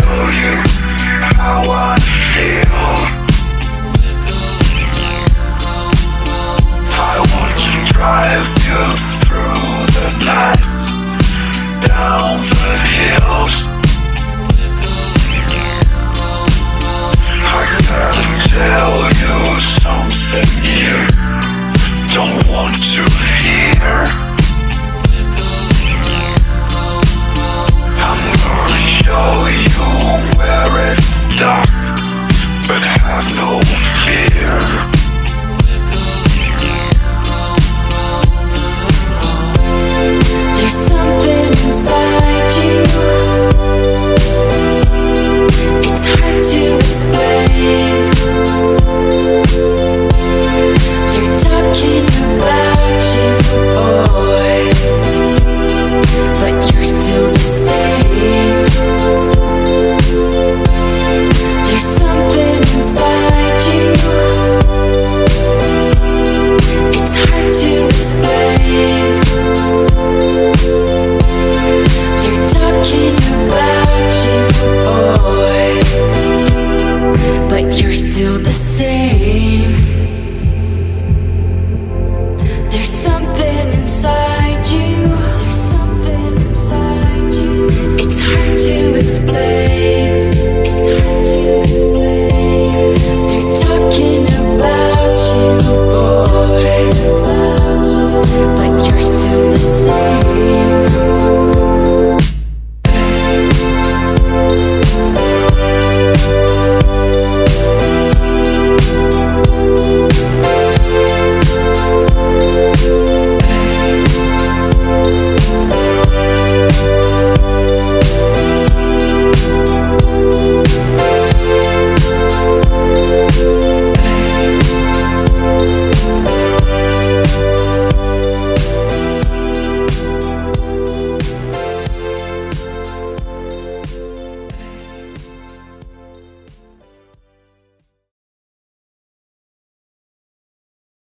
you how I feel. I want to drive you through the night, down the hills. I gotta tell you something you don't want to hear. I'm gonna show you where it's dark, but have no fear. There's something inside you. It's hard to explain. They're talking about you, boy, but you're still the same. There's something inside you. It's hard to explain. They're talking about you, boy, but you're still the same. There's something inside you. There's something inside you. It's hard to explain. It's hard to explain. They're talking about you, boy, but you're still the same.